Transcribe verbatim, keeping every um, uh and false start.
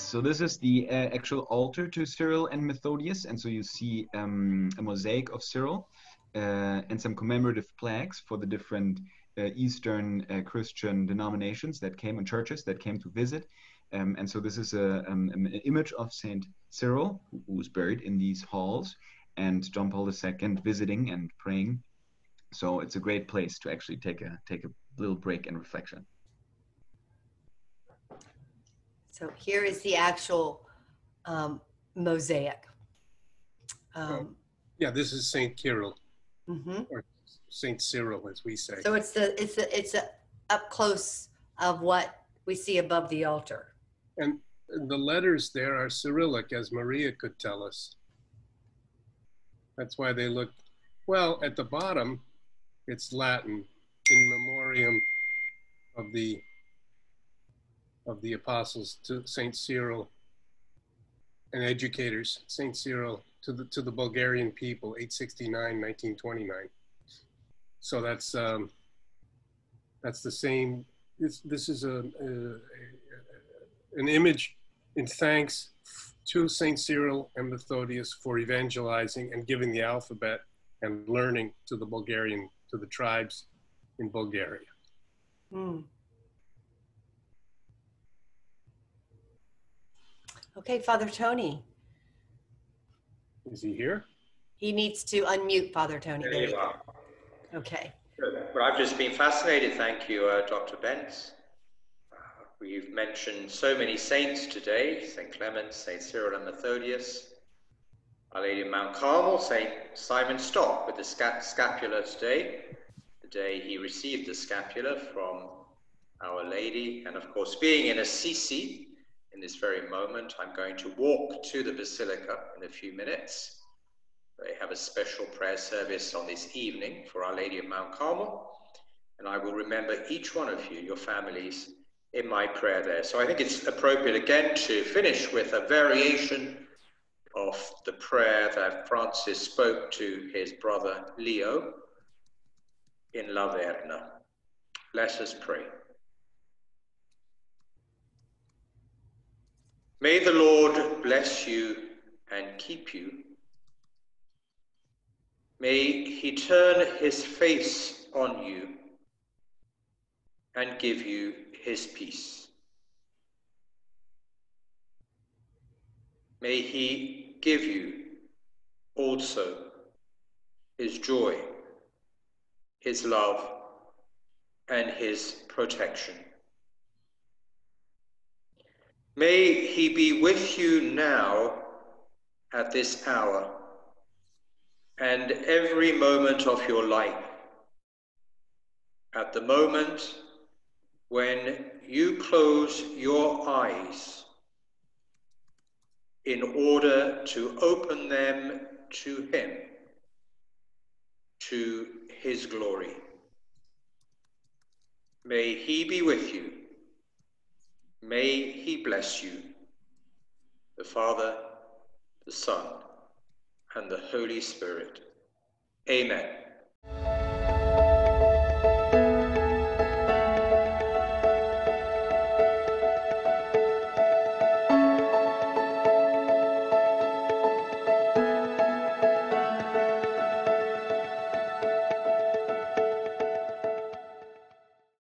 so this is the uh, actual altar to Cyril and Methodius, and so you see um, a mosaic of Cyril uh, and some commemorative plaques for the different uh, Eastern uh, Christian denominations that came and churches that came to visit. Um, and so this is a, um, an image of Saint Cyril, who was buried in these halls, and John Paul the Second visiting and praying. So it's a great place to actually take a take a little break and reflection. So here is the actual um, mosaic. Um, oh, yeah, this is Saint Kirill, mm-hmm. or Saint Cyril, as we say. So it's the it's the, it's a up close of what we see above the altar. And the letters there are Cyrillic, as Maria could tell us. That's why they look, well, at the bottom, it's Latin, in memoriam of the of the apostles to Saint Cyril and educators, Saint Cyril to the to the Bulgarian people, eight sixty-nine, nineteen twenty-nine. So that's um, that's the same. This this is a, a, a an image in thanks to Saint Cyril and Methodius for evangelizing and giving the alphabet and learning to the Bulgarian, to the tribes in Bulgaria. Mm. Okay, Father Tony. Is he here? He needs to unmute, Father Tony. There There you you are. go. Okay. Good. Well, I've just been fascinated. Thank you, uh, Doctor Bentz. Uh, we've mentioned so many saints today: Saint Clement, Saint Cyril and Methodius, Our Lady of Mount Carmel, Saint Simon Stock with the sca scapular today, the day he received the scapula from Our Lady. And of course, being in Assisi in this very moment, I'm going to walk to the Basilica in a few minutes. They have a special prayer service on this evening for Our Lady of Mount Carmel, and I will remember each one of you, your families, in my prayer there. So I think it's appropriate again to finish with a variation of the prayer that Francis spoke to his brother Leo in La Verna. Let us pray. May the Lord bless you and keep you. May he turn his face on you and give you his peace. May he give you also his joy, his love, and his protection. May he be with you now at this hour and every moment of your life, at the moment when you close your eyes in order to open them to him, to his glory. May he be with you. May he bless you, the Father, the Son, and the Holy Spirit. Amen.